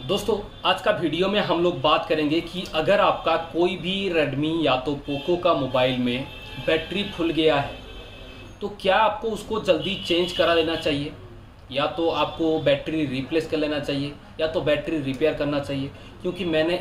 दोस्तों, आज का वीडियो में हम लोग बात करेंगे कि अगर आपका कोई भी रेडमी या तो पोको का मोबाइल में बैटरी फुल गया है तो क्या आपको उसको जल्दी चेंज करा लेना चाहिए, या तो आपको बैटरी रिप्लेस कर लेना चाहिए, या तो बैटरी रिपेयर करना चाहिए। क्योंकि मैंने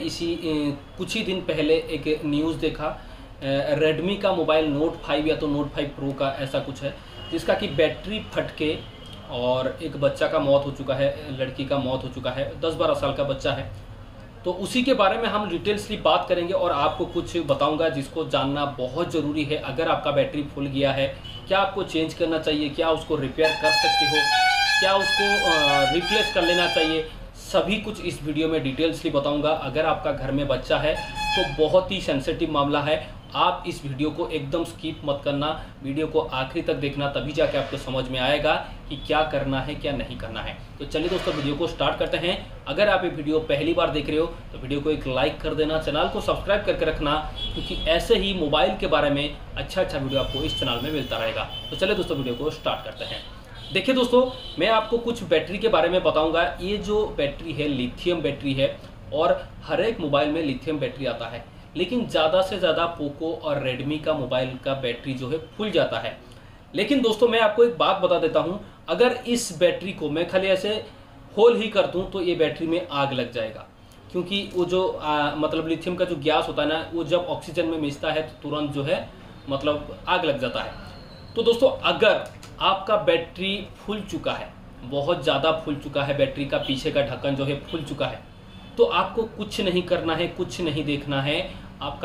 कुछ ही दिन पहले एक न्यूज़ देखा, रेडमी का मोबाइल नोट 5 या तो नोट 5 प्रो का ऐसा कुछ है, जिसका कि बैटरी फट के और एक बच्चा का मौत हो चुका है, लड़की का मौत हो चुका है, 10-12 साल का बच्चा है। तो उसी के बारे में हम डिटेल्सली बात करेंगे और आपको कुछ बताऊंगा जिसको जानना बहुत ज़रूरी है। अगर आपका बैटरी फुल गया है, क्या आपको चेंज करना चाहिए, क्या उसको रिपेयर कर सकते हो, क्या उसको रिप्लेस कर लेना चाहिए, सभी कुछ इस वीडियो में डिटेल्सली बताऊंगा। अगर आपका घर में बच्चा है तो बहुत ही सेंसिटिव मामला है, आप इस वीडियो को एकदम स्किप मत करना, वीडियो को आखिरी तक देखना, तभी जाके आपको समझ में आएगा कि क्या करना है क्या नहीं करना है। तो चलिए दोस्तों, वीडियो को स्टार्ट करते हैं। अगर आप ये वीडियो पहली बार देख रहे हो तो वीडियो को एक लाइक कर देना, चैनल को सब्सक्राइब करके रखना, क्योंकि ऐसे ही मोबाइल के बारे में अच्छा वीडियो आपको इस चैनल में मिलता रहेगा। तो चलिए दोस्तों, वीडियो को स्टार्ट करते हैं। देखिए दोस्तों, मैं आपको कुछ बैटरी के बारे में बताऊंगा। ये जो बैटरी है लिथियम बैटरी है और हर एक मोबाइल में लिथियम बैटरी आता है, लेकिन ज़्यादा से ज़्यादा पोको और रेडमी का मोबाइल का बैटरी जो है फूल जाता है। लेकिन दोस्तों, मैं आपको एक बात बता देता हूँ, अगर इस बैटरी को मैं खाली ऐसे होल ही कर दूँ तो ये बैटरी में आग लग जाएगा। क्योंकि वो जो मतलब लिथियम का जो गैस होता है ना, वो जब ऑक्सीजन में मिलता है तो तुरंत जो है मतलब आग लग जाता है। तो दोस्तों, अगर आपका बैटरी फूल चुका है, बहुत ज़्यादा फूल चुका है, बैटरी का पीछे का ढक्कन जो है फूल चुका है, तो आपको कुछ नहीं करना है, कुछ नहीं देखना है, आपका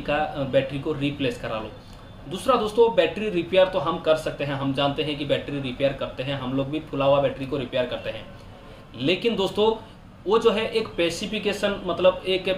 बैटरी को रिप्लेस करा लो। दूसरा दोस्तों, बैटरी रिपेयर तो हम कर सकते हैं, हम जानते हैं कि बैटरी रिपेयर करते हैं, हम लोग भी फुला हुआ बैटरी को रिपेयर करते हैं। लेकिन दोस्तों, वो जो है एक स्पेसिफिकेशन, मतलब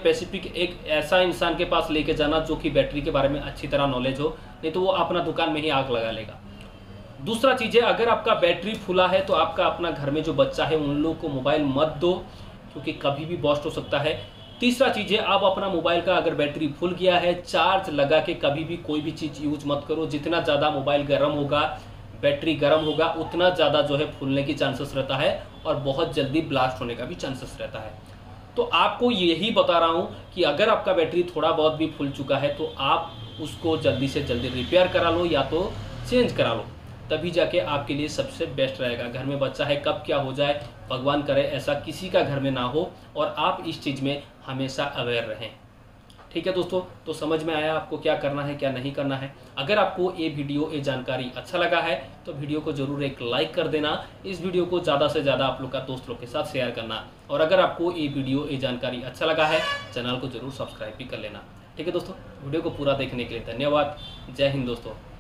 एक ऐसा इंसान के पास लेके जाना जो कि बैटरी के बारे में अच्छी तरह नॉलेज हो, नहीं तो वो अपना दुकान में ही आग लगा लेगा। दूसरा चीज़ है, अगर आपका बैटरी फुला है तो आपका अपना घर में जो बच्चा है उन लोगों को मोबाइल मत दो, क्योंकि कभी भी बर्स्ट हो सकता है। तीसरा चीज़ है, आप अपना मोबाइल का अगर बैटरी फुल गया है, चार्ज लगा के कभी भी कोई भी चीज़ यूज मत करो। जितना ज़्यादा मोबाइल गर्म होगा, बैटरी गर्म होगा, उतना ज़्यादा जो है फूलने की चांसेस रहता है और बहुत जल्दी ब्लास्ट होने का भी चांसेस रहता है। तो आपको यही बता रहा हूँ कि अगर आपका बैटरी थोड़ा बहुत भी फूल चुका है तो आप उसको जल्दी से जल्दी रिपेयर करा लो या तो चेंज करा लो, तभी जाके आपके लिए सबसे बेस्ट रहेगा। घर में बच्चा है, कब क्या हो जाए भगवान करे ऐसा किसी का घर में ना हो, और आप इस चीज़ में हमेशा अवेयर रहें। ठीक है दोस्तों, तो समझ में आया आपको क्या करना है क्या नहीं करना है। अगर आपको ये वीडियो, ये जानकारी अच्छा लगा है तो वीडियो को जरूर एक लाइक कर देना। इस वीडियो को ज़्यादा से ज़्यादा आप लोग का दोस्त लोग के साथ शेयर करना, और अगर आपको ये वीडियो, ये जानकारी अच्छा लगा है, चैनल को जरूर सब्सक्राइब भी कर लेना। ठीक है दोस्तों, वीडियो को पूरा देखने के लिए धन्यवाद। जय हिंद दोस्तों।